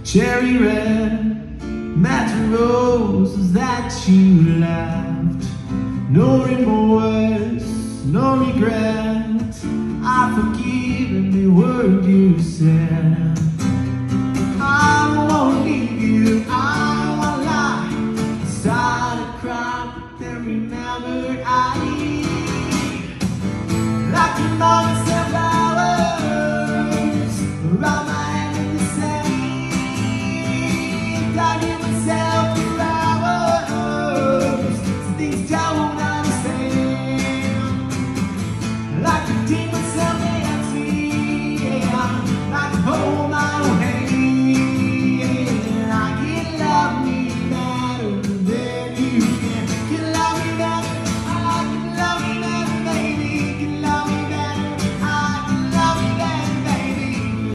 cherry red, match roses that you laughed. No remorse, no regret, I forgive every word you said. I won't leave you, I won't lie. Started crying, then remembered I like your mama said flowers around my